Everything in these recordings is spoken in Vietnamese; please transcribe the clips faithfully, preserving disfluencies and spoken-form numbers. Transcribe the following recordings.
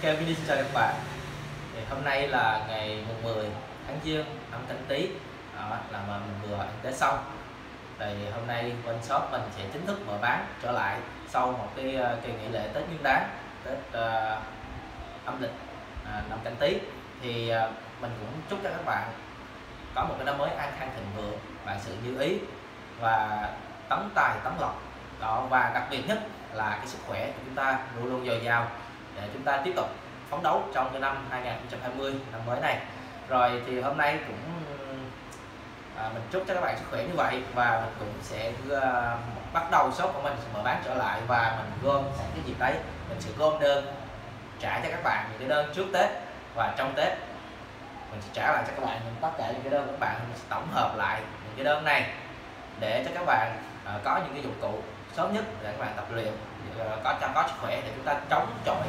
Ok, Vini xin chào các bạn. Thì hôm nay là ngày mùng mười tháng Giêng năm Canh Tý, đó, là mà mình vừa ăn Tết xong. Thì hôm nay bên shop mình sẽ chính thức mở bán trở lại sau một cái kỳ nghỉ lễ Tết Nguyên Đán, Tết uh, âm lịch uh, năm Canh Tý. Thì uh, mình cũng chúc cho các bạn có một cái năm mới an khang thịnh vượng, vạn sự như ý và tấn tài tấn lộc đó, và đặc biệt nhất là cái sức khỏe của chúng ta luôn luôn dồi dào để chúng ta tiếp tục phấn đấu trong cái năm hai nghìn không trăm hai mươi, năm mới này. Rồi thì hôm nay cũng à, mình chúc cho các bạn sức khỏe như vậy, và mình cũng sẽ uh, bắt đầu shop của mình mở bán trở lại, và mình gom sẵn cái dịp đấy mình sẽ gom đơn trả cho các bạn những cái đơn trước Tết và trong Tết. Mình sẽ trả lại cho các bạn những tất cả những cái đơn của các bạn, mình sẽ tổng hợp lại những cái đơn này để cho các bạn uh, có những cái dụng cụ sớm nhất để các bạn tập luyện, uh, có cho có sức khỏe để chúng ta chống chọi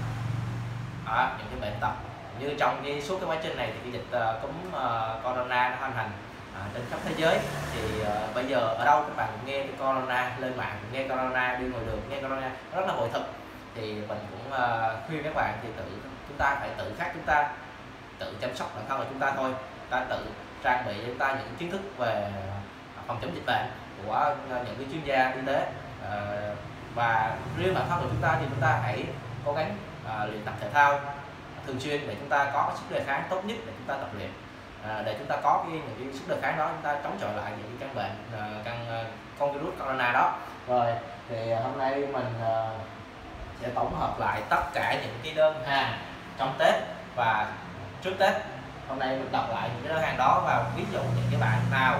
đó, những cái bệnh tật. Như trong cái suốt cái quá trình này thì cái dịch uh, cúm uh, corona nó hoành hành uh, trên khắp thế giới, thì uh, bây giờ ở đâu các bạn cũng nghe cái corona, lên mạng cũng nghe corona, đi ngoài đường nghe corona, nó rất là bội thực. Thì mình cũng uh, khuyên các bạn thì tự chúng ta phải tự khắc chúng ta tự chăm sóc bản thân của chúng ta thôi, ta tự trang bị cho chúng ta những kiến thức về phòng chống dịch bệnh của những cái chuyên gia y tế, uh, và riêng bản thân của chúng ta thì chúng ta hãy cố gắng uh, luyện tập thể thao thường xuyên để chúng ta có sức đề kháng tốt nhất để chúng ta tập luyện, à, để chúng ta có cái những cái sức đề kháng đó, chúng ta chống chọi lại những cái căn bệnh, uh, căn uh, con virus corona đó. Rồi thì hôm nay mình uh, sẽ tổng hợp lại tất cả những cái đơn hàng trong Tết và trước Tết. Hôm nay mình đọc lại những cái đơn hàng đó, và ví dụ những cái bạn nào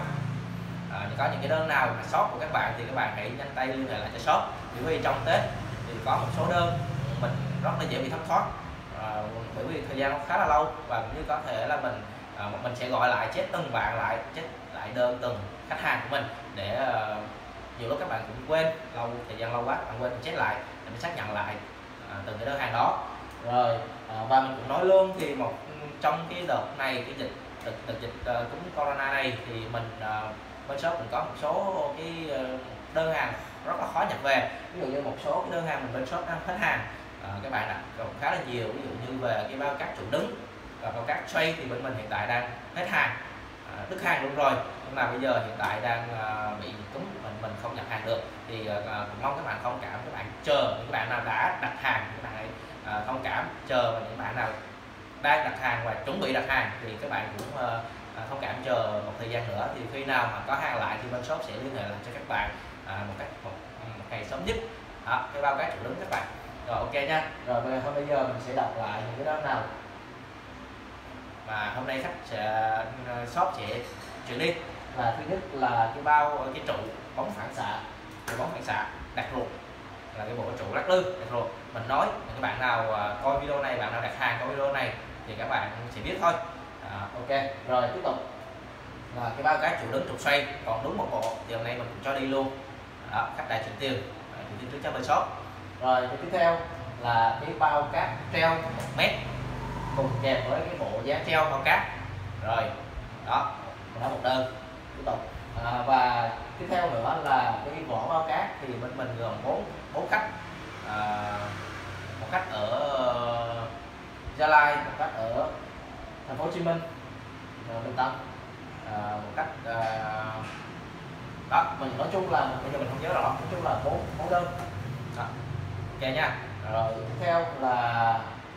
à, có những cái đơn nào mà shop của các bạn thì các bạn hãy nhanh tay liên hệ lại cho shop, bởi vì trong Tết thì có một số đơn mình rất là dễ bị thất thoát, à, bởi vì thời gian nó khá là lâu, và cũng như có thể là mình à, mình sẽ gọi lại check từng bạn lại, check lại đơn từng khách hàng của mình để à, nhiều lúc các bạn cũng quên, lâu thời gian lâu quá bạn quên, mình check lại để mình xác nhận lại à, từng cái đơn hàng đó. Rồi à, và mình cũng nói luôn thì một trong cái đợt này, cái dịch đợt, đợt dịch uh, cúm corona này thì mình uh, bên shop cũng có một số cái uh, đơn hàng rất là khó nhập về. Ví dụ như một số cái đơn hàng mình bên shop đang hết hàng, uh, các bạn đặt cũng khá là nhiều, ví dụ như về cái bao cát trụ đứng và bao cát xoay thì bên mình hiện tại đang hết hàng, uh, đứt hàng luôn rồi, nhưng mà bây giờ hiện tại đang uh, bị dịch cúm, mình mình không nhập hàng được. Thì uh, cũng mong các bạn thông cảm, các bạn chờ, những bạn nào đã đặt hàng các bạn hãy uh, thông cảm chờ, và những bạn nào đang đặt hàng và chuẩn bị đặt hàng thì các bạn cũng uh, thông cảm chờ một thời gian nữa, thì khi nào mà có hàng lại thì bên shop sẽ liên hệ lại cho các bạn uh, một cách một, một ngày sớm nhất. Đó, cái bao cát trụ đứng các bạn. Rồi ok nha. Rồi bây giờ mình sẽ đọc lại những cái đó nào mà hôm nay khách sẽ uh, shop sẽ chuyển đi. Là thứ nhất là cái bao cái trụ bóng phản xạ, cái bóng phản xạ đặt ruột, là cái bộ trụ lắc lư đặt ruột. Mình nói các bạn nào uh, coi video này, bạn nào đặt hàng coi video này thì các bạn sẽ biết thôi. À, ok, rồi tiếp tục là cái bao cát trụ đứng trục xoay còn đúng một bộ thì hôm nay mình cũng cho đi luôn. Đó, khách đã chuyển tiền, chuyển tiền trước cho bên shop. Rồi cái tiếp theo là cái bao cát treo một mét cùng kèm với cái bộ giá treo bao cát. Rồi đó, đó một đơn tiếp tục. À, và tiếp theo nữa là cái vỏ bao cát thì bên mình gồm bốn bốn khách, à, một khách ở Gia Lai, một khách ở thành phố Hồ Chí Minh, Bình Tân, à, một khách à, đó, mình nói chung là bây giờ mình không nhớ rõ, nói chung là bốn bốn đơn đó. Ok nha. Rồi tiếp theo là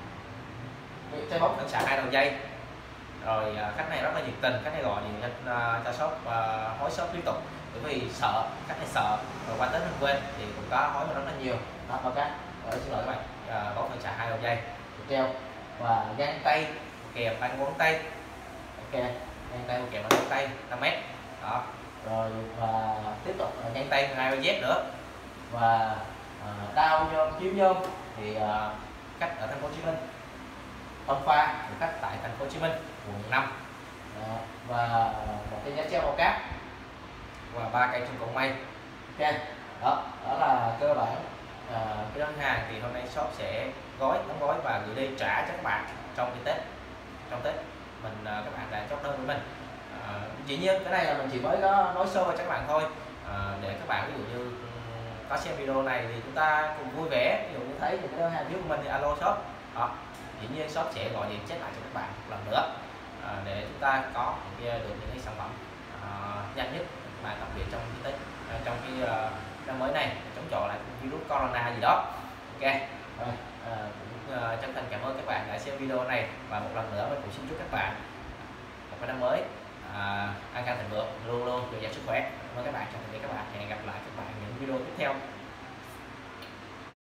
cái trái bóng phản xạ hai đầu dây. Rồi à, khách này rất là nhiệt tình, khách này gọi điện cho, uh, cho shop và uh, hối shop liên tục, bởi vì sợ, khách này sợ rồi qua Tết mình quên thì cũng có hối mà rất là nhiều. Đó, bao cát, rồi xin lỗi các bạn, à, bóng phản xạ hai đầu dây treo và găng tay kèm băng ngón tay. Ok, găng tay kèm băng ngón tay năm mét đó. Rồi và tiếp tục là găng tay hai đôi dép nữa, và uh, đao nhôm kiếm nhôm thì uh, khách ở thành phố Hồ Chí Minh, Thông Pha thì khách tại thành phố Hồ Chí Minh quận năm. Đó, và một cái giá treo bao cát và ba cây chân cột may. Ok, đó đó là cơ bản à, cái đơn hàng thì hôm nay shop sẽ gói đóng gói và gửi đi trả cho các bạn trong cái Tết. Trong Tết mình à, các bạn đã chốt đơn với mình. À, dĩ nhiên cái này là mình chỉ mới có nói sơ cho các bạn thôi, à, để các bạn ví dụ như có xem video này thì chúng ta cùng vui vẻ, ví dụ như thấy những cái đơn hàng trước của mình thì alo shop đó, dĩ nhiên shop sẽ gọi điện check lại cho các bạn một lần nữa à, để chúng ta có được những cái sản phẩm à, nhanh nhất mà đặc biệt trong cái tết à, trong cái uh, năm mới này chống chọi lại virus corona gì đó. Ok rồi, à, cũng uh, chân thành cảm ơn các bạn đã xem video này, và một lần nữa mình cũng xin chúc các bạn một cái năm mới